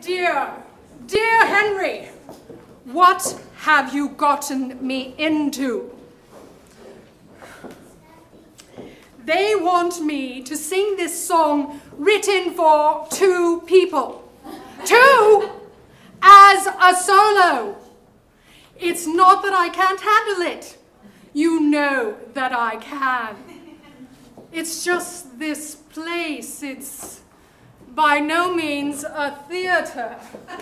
Dear Henry, what have you gotten me into? They want me to sing this song written for 2 people. 2 as a solo. It's not that I can't handle it. You know that I can. It's just this place. It's by no means a theater.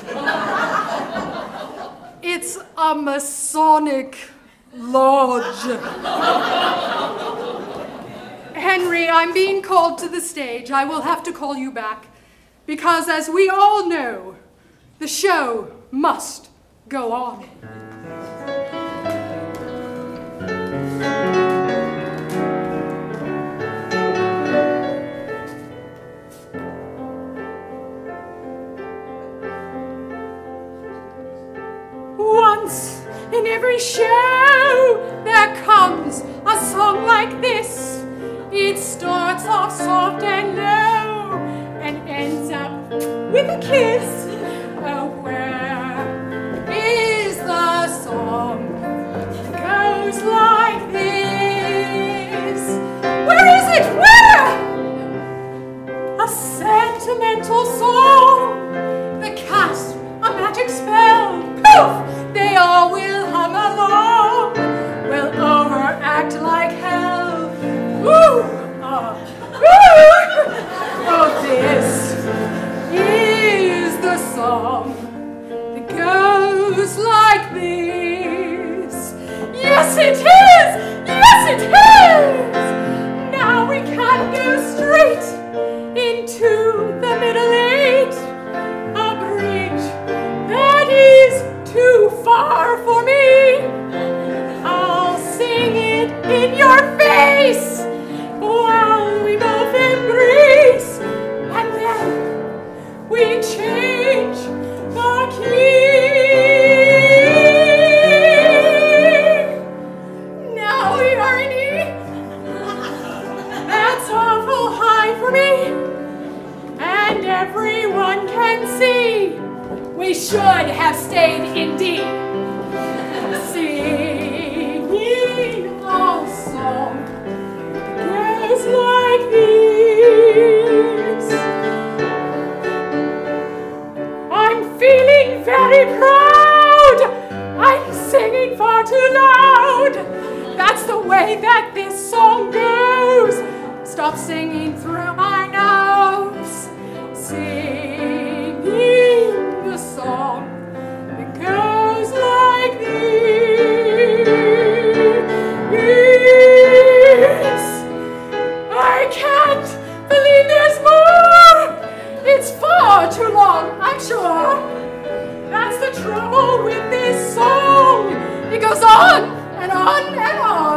It's a Masonic lodge. Henry, I'm being called to the stage. I will have to call you back because, as we all know, the show must go on. Once in every show there comes a song like this. It starts off soft and low and ends up with a kiss. Oh, where is the song that goes like this? Where is it? Where? A sentimental song that casts a magic spell. Poof! They all will hum along, will overact like hell. Woo! Oh, this is the song that goes like this. Yes, it is! Yes, it is! Now we can go straight into the middle 8. A bridge that is too far for me. I'll sing it in your face while we both embrace, and then we change the key. Now we are in E. That's awful high for me, and everyone can see we should have stayed in D. Singing a song goes like this. I'm feeling very proud. I'm singing far too loud. That's the way that this song goes. Stop singing through my nose. Singing the song that goes like this. I can't believe there's more. It's far too long, I'm sure. That's the trouble with this song. It goes on and on and on.